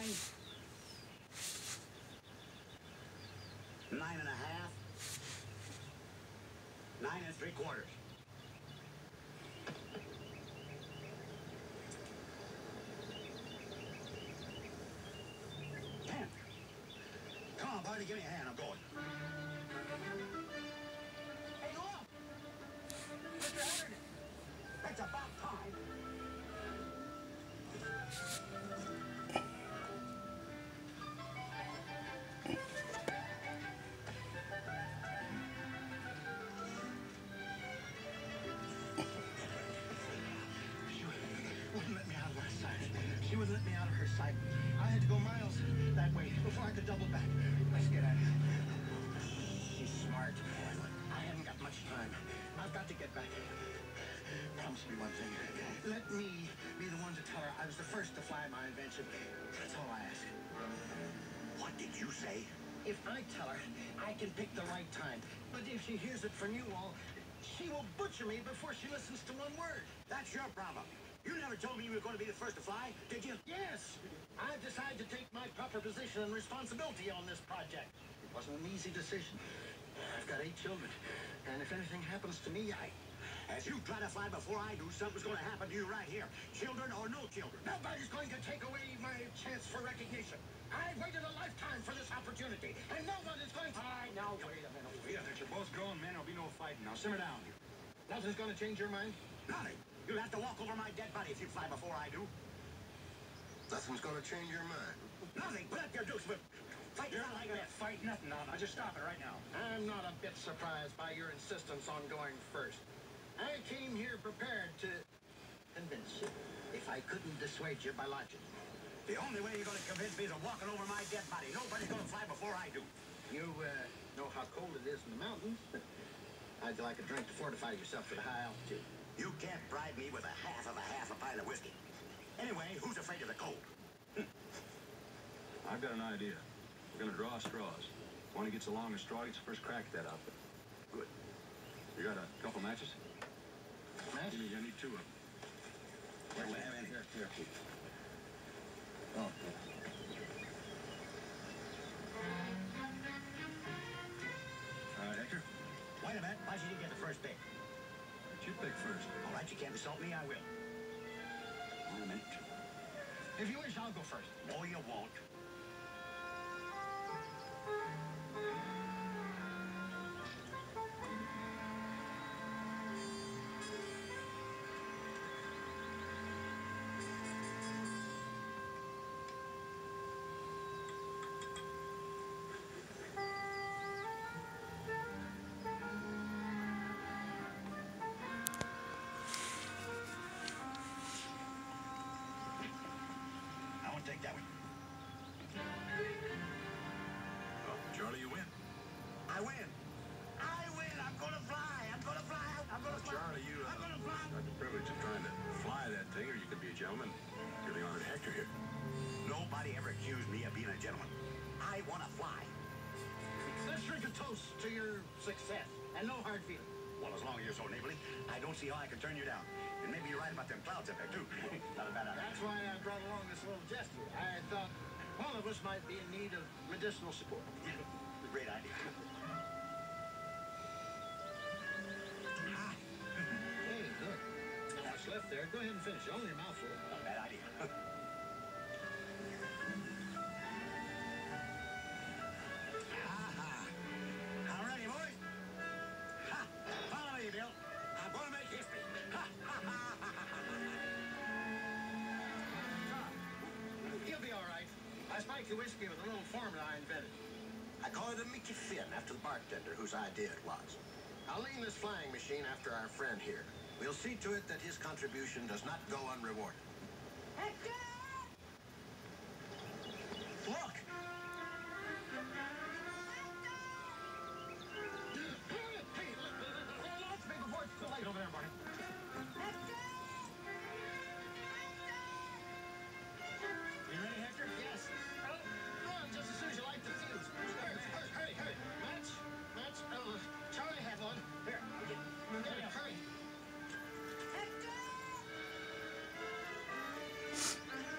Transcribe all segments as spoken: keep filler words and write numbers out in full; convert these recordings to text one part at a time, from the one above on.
Nine. Nine and a half. Nine and three quarters. Ten. Come on, buddy, give me a hand. I'm going. Hey, look! Mister Anderson! It's about time. She wouldn't let me out of her sight. I had to go miles that way before I could double back. Let's get at it. She's smart. I haven't got much time. I've got to get back. Promise me one thing. Let me be the one to tell her I was the first to fly my invention. That's all I ask. What did you say? If I tell her, I can pick the right time. But if she hears it from you all, she will butcher me before she listens to one word. That's your problem. You never told me you were going to be the first to fly, did you? Yes. I've decided to take my proper position and responsibility on this project. It wasn't an easy decision. I've got eight children, and if anything happens to me, I... As you try to fly before I do, something's going to happen to you right here. Children or no children. Nobody's going to take away my chance for recognition. I've waited a lifetime for this opportunity, and no one is going to... All right, now, wait a minute. Yeah, that you're both grown men, there'll be no fighting. Now, simmer down. Nothing's going to change your mind? Nothing. You'll have to walk over my dead body if you fly before I do. Nothing's going to change your mind. Nothing. Put up your dukes, but fight not like that. Fight nothing now. Now just stop it right now. I'm not a bit surprised by your insistence on going first. I came here prepared to convince you. If I couldn't dissuade you by logic. The only way you're going to convince me is of walking over my dead body. Nobody's going to fly before I do. You uh, know how cold it is in the mountains. How'd you like a drink to fortify yourself for the high altitude? You can't bribe me with a half of a half a pint of whiskey. Anyway, who's afraid of the cold? I've got an idea. We're going to draw straws. One who gets the longest straw gets the first crack at that outfit. Good. You got a couple matches? Match? Give me, I need two of them. Where do we have any? Here, here. Oh. Uh, Hector? Wait a minute. Why should you get the first pick? You pick first. All right, you can't insult me. I will. Wait a minute. If you wish, I'll go first. No, you won't. Take that one. Oh, Charlie, you win. I win. I win. I'm going to fly. I'm going to fly. I'm going to fly. Charlie, you uh, I'm going to fly. got the privilege of trying to fly that thing, or you could be a gentleman. You're the honored Hector here. Nobody ever accused me of being a gentleman. I want to fly. Let's drink a toast to your success and no hard feelings. Well, as long as you're so neighborly, I don't see how I can turn you down. And maybe you're right about them clouds up there, too. Not a bad idea. That's why I brought along this little gesture. I thought one of us might be in need of medicinal support. Great idea. Ah. Hey, look. What's left there? Go ahead and finish it. Only your mouthful. Not a bad idea. Ah-ha. All righty, boys. Ha! Follow me, Bill. I'm going to make history. Ha! Ha! Ha! You'll be all right. I spiked the whiskey with a little formula I invented. I call it a Mickey Finn after the bartender whose idea it was. I'll name this flying machine after our friend here. We'll see to it that his contribution does not go unrewarded. Hector! Look! Hey, launch me before it's too late over there, Barney. You ready, Hector? Yes. Oh, oh, just as soon as you light the fuse. Hurry, hurry, hurry, hurry. Match, match. Oh, Charlie had one. Here, okay. Here, hurry. Hector!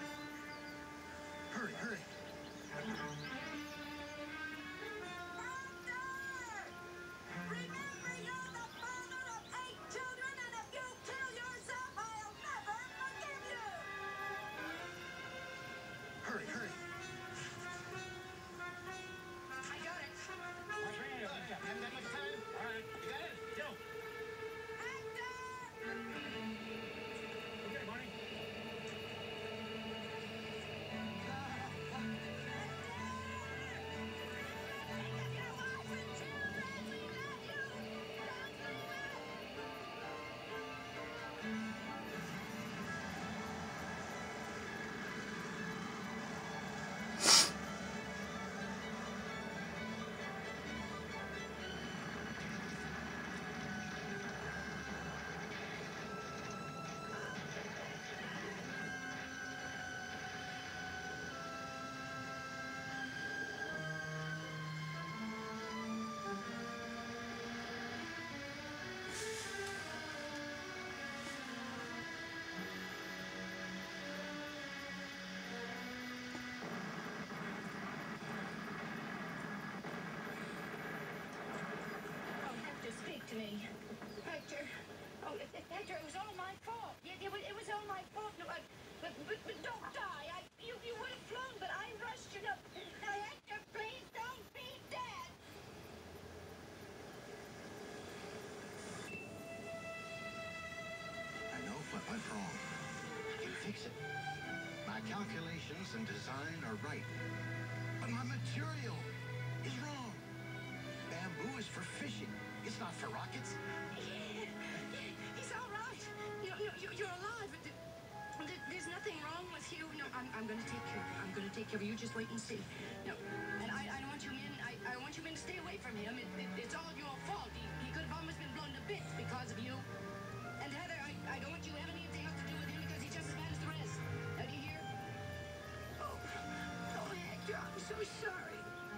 dimensions and design are right. But my material is wrong. Bamboo is for fishing. It's not for rockets. He's all right. You know, you, you're alive. There's nothing wrong with you. No, I'm, I'm going to take care of you. I'm going to take care of you. Just wait and see. No, and I, I don't want you men. I, I want you men to stay away from him. It, it, it's all your fault. He, he could have almost been blown to bits because of you. And Heather, I, I don't want you having anything else to do with him because he's just as bad as the rest. Now, do you hear? Oh, oh, Hector, I'm so sorry.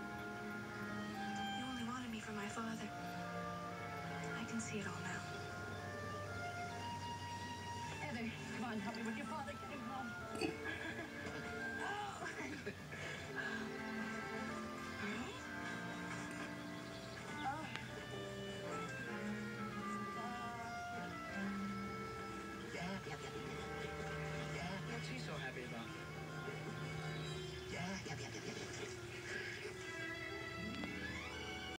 You only wanted me for my father. I can see it all now. Heather, come on, help me with your father.